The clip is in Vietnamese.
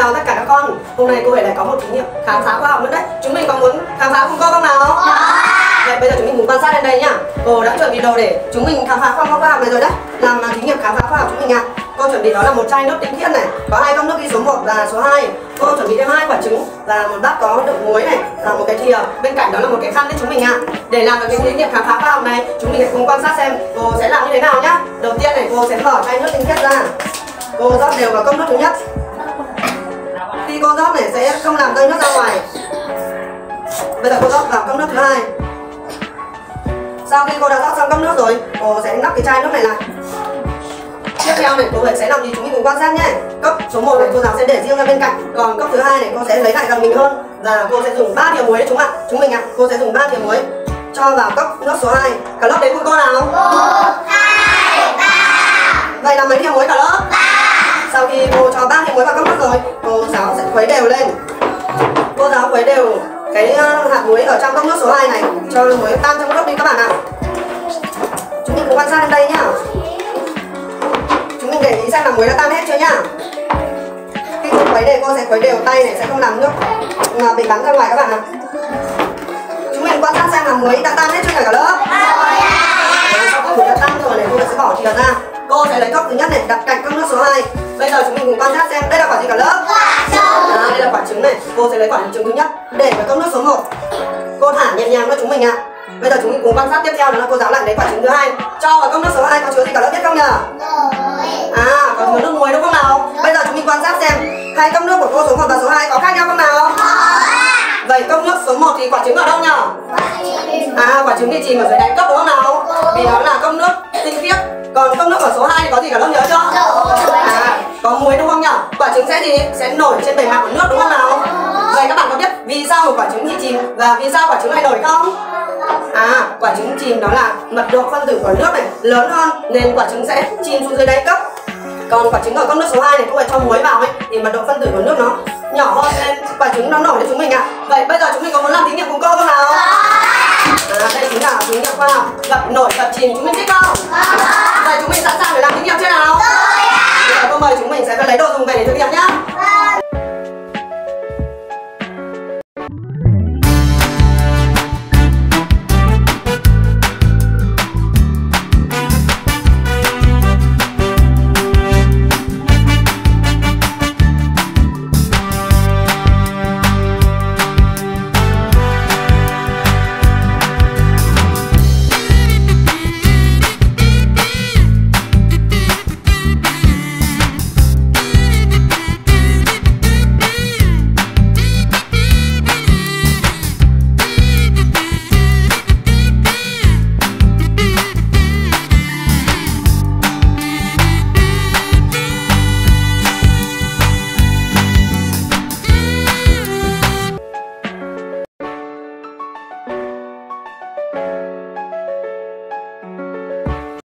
chào tất cả các con. Hôm nay cô lại có một thí nghiệm khám phá khoa học nữa đấy. Chúng mình có muốn khám phá cùng cô không nào? Vậy bây giờ chúng mình cùng quan sát lên đây nhá. Cô đã chuẩn bị đồ để chúng mình khám phá khoa học này rồi đấy. Làm thí nghiệm khám phá khoa học chúng mình ạ. Cô chuẩn bị đó là một chai nước tinh khiết này, có 2 cốc nước ghi số 1 và số 2. Cô chuẩn bị thêm 2 quả trứng và một bát có đựng muối này và một cái thìa. Bên cạnh đó là một cái khăn đấy chúng mình ạ. Để làm được cái thí nghiệm khám phá khoa học này, chúng mình hãy cùng quan sát xem cô sẽ làm như thế nào nhá. Đầu tiên này cô sẽ mở chai nước tinh khiết ra. Cô rót đều vào cốc nước thứ nhất. Khi cô rót này sẽ không làm rơi nước ra ngoài. Bây giờ cô rót vào cốc nước thứ hai. Sau khi cô đã rót xong cốc nước rồi, cô sẽ nắp cái chai nước này lại. Tiếp theo này cô sẽ làm gì chúng mình cùng quan sát nhé. Cốc số 1 này cô giáo sẽ để riêng ra bên cạnh, còn cốc thứ hai này cô sẽ lấy lại gần mình hơn và cô sẽ dùng 3 thìa muối đấy chúng mình ạ. Cô sẽ dùng 3 thìa muối cho vào cốc nước số 2. Cả lớp đến cùng cô nào? 1, 2, 3. Vậy là mấy thìa muối cả lớp? 3. Sau khi cô cho 3 thìa muối vào cốc nước rồi, cô giáo sẽ khuấy đều lên. Cô giáo khuấy đều cái hạt muối ở trong cốc nước số 2 này cho muối tan trong cốc đi các bạn ạ. Chúng mình cùng quan sát lên đây nhá. Chúng mình để ý xem là muối đã tan hết chưa nhá. Khi cô khuấy đều, cô sẽ khuấy đều tay này sẽ không làm nước bị bắn ra ngoài các bạn ạ. Chúng mình quan sát xem là muối đã tan hết chưa cả lớp. Sau khi muối đã tan rồi này, cô sẽ bỏ thìa ra. Cô sẽ lấy cốc thứ nhất này đặt cạnh cốc nước số 2. Bây giờ chúng mình cùng quan sát xem đây là quả gì cả lớp. Đây là quả trứng này. Cô sẽ lấy quả trứng thứ nhất để vào cốc nước số 1. Cô thả nhẹ nhàng cho chúng mình ạ. Bây giờ chúng mình cùng quan sát tiếp theo đó là cô giáo lại lấy quả trứng thứ hai cho vào cốc nước số 2 có chứa gì cả lớp biết không nhỉ? Có chứa nước muối đúng không nào? Bây giờ chúng mình quan sát xem hai cốc nước của cô số 1 và số 2 có khác nhau không nào? Vậy cốc nước số 1 thì quả trứng ở đâu nhỉ? Quả trứng thì chìm ở dưới đáy cốc đúng không nào? Vì đó là cốc nước tinh khiết. Còn cốc nước ở số 2 thì có gì cả lớp nhớ chưa? Có muối đúng không nhỉ? Quả trứng sẽ gì? Sẽ nổi trên bề mặt của nước đúng không nào? Vậy các bạn có biết vì sao một quả trứng thì chìm và vì sao quả trứng lại nổi không? Quả trứng chìm đó là mật độ phân tử của nước này lớn hơn nên quả trứng sẽ chìm xuống dưới đáy cốc. Còn quả trứng ở cốc nước số 2 này cô phải cho muối vào ấy thì mật độ phân tử của nước nó nhỏ hơn nên quả trứng nó nổi lên chúng mình ạ. Vậy bây giờ chúng mình có muốn làm thí nghiệm cùng cô không nào? Đây chính là thí nghiệm khoa học gặp nổi gặp chìm, chúng mình thích không? Vậy chúng mình sẵn sàng